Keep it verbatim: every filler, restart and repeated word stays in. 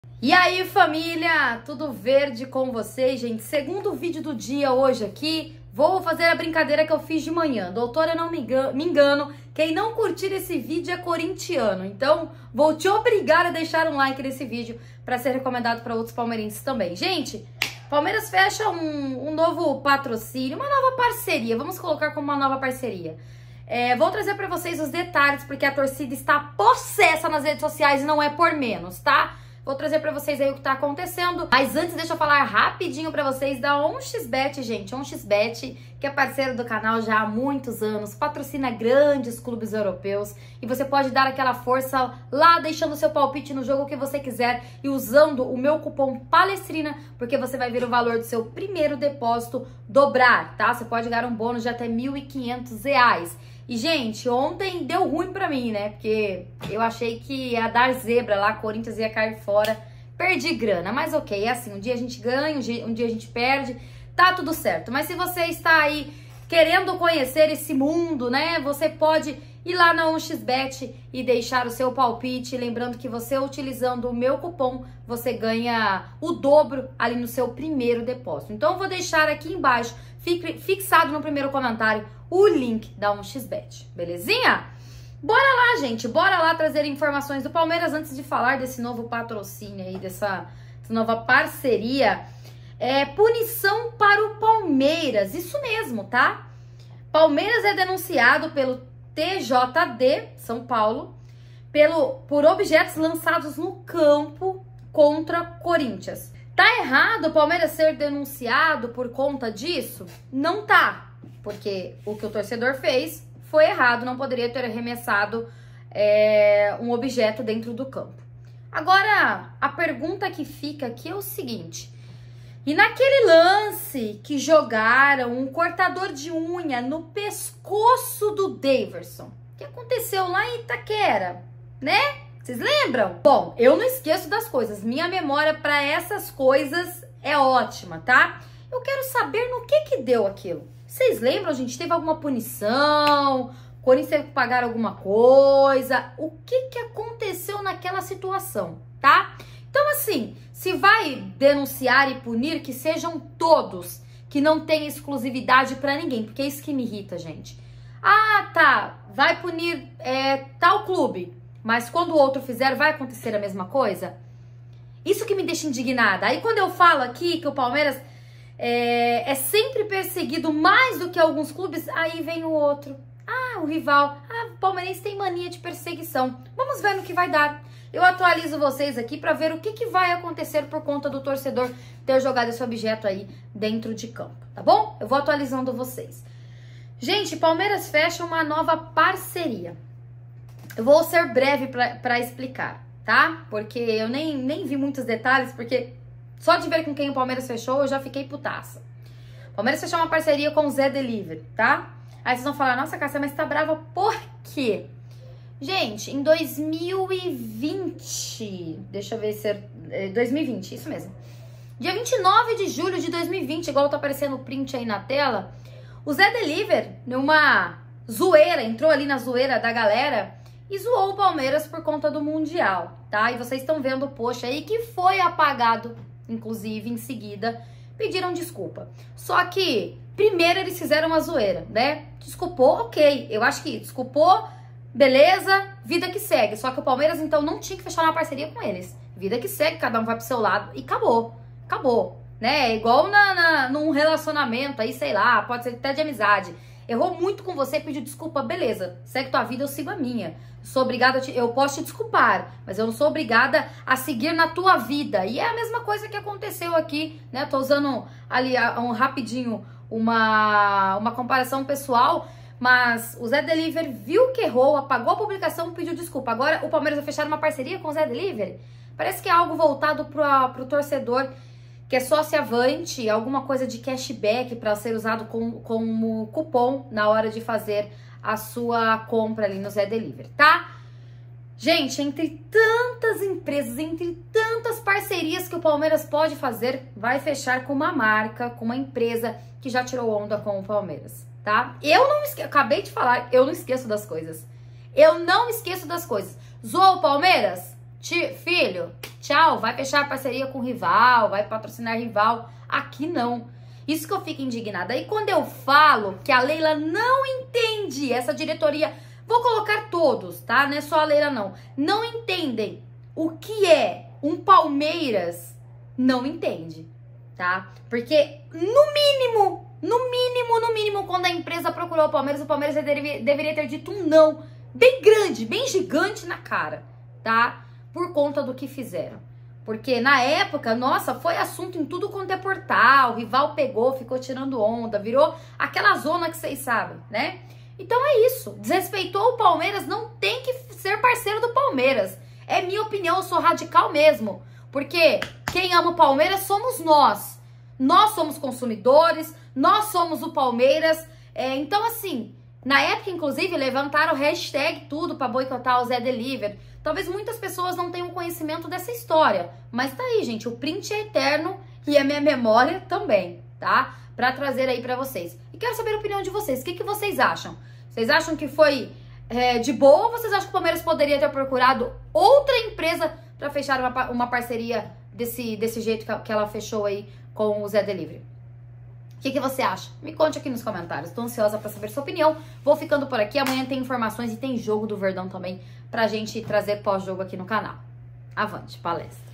E aí, família, tudo verde com vocês, gente? Segundo vídeo do dia hoje aqui, vou fazer a brincadeira que eu fiz de manhã. Doutora, eu não me engano, me engano, quem não curtir esse vídeo é corintiano. Então, vou te obrigar a deixar um like nesse vídeo para ser recomendado para outros palmeirenses também. Gente, Palmeiras fecha um, um novo patrocínio, uma nova parceria. Vamos colocar como uma nova parceria. É, vou trazer para vocês os detalhes, porque a torcida está possessa nas redes sociais e não é por menos, tá? Vou trazer pra vocês aí o que tá acontecendo. Mas antes, deixa eu falar rapidinho pra vocês da um x bet, gente. um x bet, que é parceiro do canal já há muitos anos, patrocina grandes clubes europeus. E você pode dar aquela força lá, deixando seu palpite no jogo que você quiser e usando o meu cupom PALESTRINA, porque você vai ver o valor do seu primeiro depósito dobrar, tá? Você pode ganhar um bônus de até mil e quinhentos reais. E, gente, ontem deu ruim pra mim, né? Porque eu achei que ia dar zebra lá, Corinthians ia cair fora. Perdi grana, mas ok, é assim, um dia a gente ganha, um dia a gente perde, tá tudo certo. Mas se você está aí querendo conhecer esse mundo, né? Você pode ir lá na um x bet e deixar o seu palpite. Lembrando que você, utilizando o meu cupom, você ganha o dobro ali no seu primeiro depósito. Então, eu vou deixar aqui embaixo, fixado no primeiro comentário, o link da um x bet, belezinha? Bora lá, gente, bora lá trazer informações do Palmeiras antes de falar desse novo patrocínio aí, dessa, dessa nova parceria. É, punição para o Palmeiras, isso mesmo, tá? Palmeiras é denunciado pelo T J D, São Paulo, pelo, por objetos lançados no campo contra Corinthians. Tá errado o Palmeiras ser denunciado por conta disso? Não tá. Porque o que o torcedor fez foi errado, não poderia ter arremessado é, um objeto dentro do campo. Agora, a pergunta que fica aqui é o seguinte: e naquele lance que jogaram um cortador de unha no pescoço do Daverson, que aconteceu lá em Itaquera, né? Vocês lembram? Bom, eu não esqueço das coisas, minha memória para essas coisas é ótima, tá? Eu quero saber no que que deu aquilo. Vocês lembram, gente? Teve alguma punição? O Corinthians teve que pagar alguma coisa? O que que aconteceu naquela situação, tá? Então, assim, se vai denunciar e punir, que sejam todos, que não tem exclusividade pra ninguém, porque é isso que me irrita, gente. Ah, tá, vai punir é, tal clube, mas quando o outro fizer, vai acontecer a mesma coisa? Isso que me deixa indignada. Aí, quando eu falo aqui que o Palmeiras É, é sempre perseguido mais do que alguns clubes, aí vem o outro. Ah, o rival. Ah, o palmeirense tem mania de perseguição. Vamos ver no que vai dar. Eu atualizo vocês aqui para ver o que, que vai acontecer por conta do torcedor ter jogado esse objeto aí dentro de campo, tá bom? Eu vou atualizando vocês. Gente, Palmeiras fecha uma nova parceria. Eu vou ser breve para explicar, tá? Porque eu nem, nem vi muitos detalhes, porque só de ver com quem o Palmeiras fechou, eu já fiquei putaça. O Palmeiras fechou uma parceria com o Zé Delivery, tá? Aí vocês vão falar, nossa, Cássia, mas tá brava por quê? Gente, em dois mil e vinte, deixa eu ver se é dois mil e vinte, isso mesmo. Dia vinte e nove de julho de dois mil e vinte, igual tá aparecendo o print aí na tela, o Zé Delivery, numa zoeira, entrou ali na zoeira da galera e zoou o Palmeiras por conta do Mundial, tá? E vocês estão vendo o post aí que foi apagado. Inclusive, em seguida, pediram desculpa. Só que, primeiro eles fizeram uma zoeira, né? Desculpou, ok. Eu acho que desculpou, beleza, vida que segue. Só que o Palmeiras, então, não tinha que fechar uma parceria com eles. Vida que segue, cada um vai pro seu lado e acabou. Acabou, né? É igual na, na, num relacionamento aí, sei lá, pode ser até de amizade. Errou muito com você, pediu desculpa, beleza. Segue tua vida, eu sigo a minha. Sou obrigada a te, eu posso te desculpar, mas eu não sou obrigada a seguir na tua vida. E é a mesma coisa que aconteceu aqui, né? Tô usando ali um rapidinho uma, uma comparação pessoal, mas o Zé Delivery viu que errou, apagou a publicação, pediu desculpa. Agora o Palmeiras vai fechar uma parceria com o Zé Delivery? Parece que é algo voltado pro, pro torcedor que é sócio-avante, alguma coisa de cashback para ser usado como, como cupom na hora de fazer a sua compra ali no Zé Delivery, tá? Gente, entre tantas empresas, entre tantas parcerias que o Palmeiras pode fazer, vai fechar com uma marca, com uma empresa que já tirou onda com o Palmeiras, tá? Eu não esqueço, acabei de falar, eu não esqueço das coisas. Eu não esqueço das coisas. Zoou o Palmeiras? Ti, filho, tchau, vai fechar parceria com rival, vai patrocinar rival. Aqui não. Isso que eu fico indignada. Aí quando eu falo que a Leila não entende, essa diretoria, vou colocar todos, tá? Não é só a Leila não. Não entendem o que é um Palmeiras, não entende, tá? Porque no mínimo, no mínimo, no mínimo, quando a empresa procurou o Palmeiras, o Palmeiras deve, deveria ter dito um não, bem grande, bem gigante na cara, tá? Por conta do que fizeram. Porque na época, nossa, foi assunto em tudo quanto é portal, o rival pegou, ficou tirando onda, virou aquela zona que vocês sabem, né? Então é isso, desrespeitou o Palmeiras, não tem que ser parceiro do Palmeiras. É minha opinião, eu sou radical mesmo. Porque quem ama o Palmeiras somos nós. Nós somos consumidores, nós somos o Palmeiras. É, então assim, na época inclusive levantaram hashtag tudo pra boicotar o Zé Delivery. Talvez muitas pessoas não tenham conhecimento dessa história, mas tá aí, gente, o print é eterno e a minha memória também, tá? Pra trazer aí pra vocês. E quero saber a opinião de vocês, o que, que vocês acham? Vocês acham que foi é, de boa ou vocês acham que o Palmeiras poderia ter procurado outra empresa pra fechar uma, uma parceria desse, desse jeito que, que ela fechou aí com o Zé Delivery? O que, que você acha? Me conte aqui nos comentários. Tô ansiosa pra saber sua opinião. Vou ficando por aqui. Amanhã tem informações e tem jogo do Verdão também pra gente trazer pós-jogo aqui no canal. Avante, palestra!